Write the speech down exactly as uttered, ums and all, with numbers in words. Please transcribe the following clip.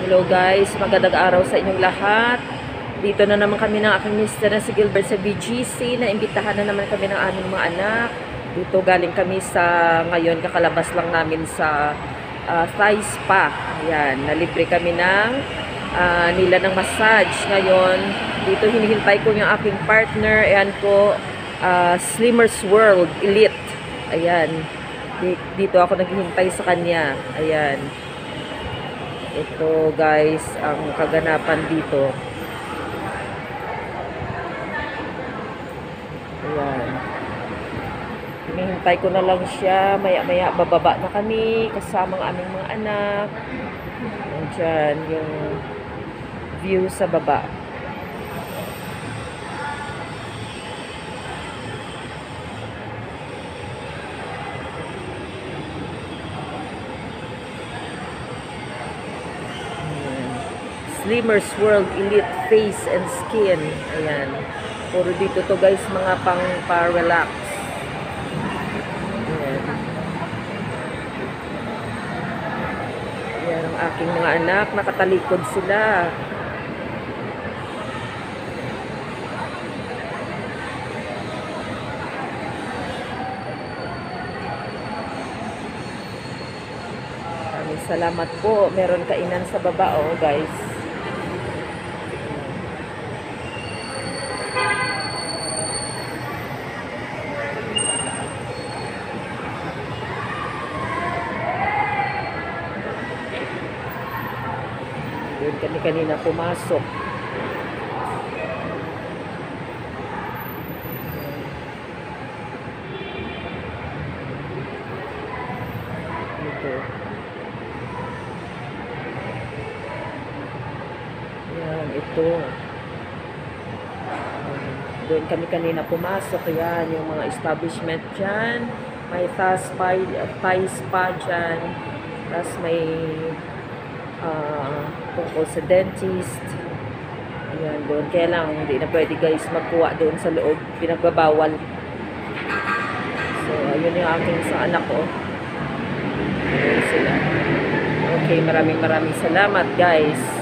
Hello guys, magandang araw sa inyong lahat. Dito na naman kami ng aking mister na si Gilbert sa B G C. Naimbitahan na naman kami ng aming mga anak. Dito galing kami sa, ngayon kakalabas lang namin sa uh, Thai Spa. Ayan, nalibre kami ng uh, nila ng massage. Ngayon, dito hinihintay ko yung aking partner. Ayan ko, uh, Slimmers World Elite. Ayan, dito ako naghihintay sa kanya. Ayan. Ito guys, ang kaganapan dito. Ayan. Hinihintay ko na lang siya. Maya-maya bababa na kami kasama ang aming mga anak. Nandiyan yung view sa baba. Slimmers World Elite Face and Skin. Ayan. Puro dito to guys, mga pang pa-relax. Ayan. Ayan ang aking mga anak. Nakatalikod sila. Maraming salamat po. Meron kainan sa baba oh guys. Doon kami kanina pumasok. Ito. Yan, ito. Doon kami kanina pumasok. Yan, yung mga establishment dyan. May Thai Spa, Thai Spa dyan. Tapos may uh, tungkol sa dentist. Ayan, doon. Kaya lang, hindi na pwede guys magkuha doon sa loob. Pinagbabawal. So, ayun yung aking sa anak ko. Ayun sila. Okay, maraming maraming salamat guys.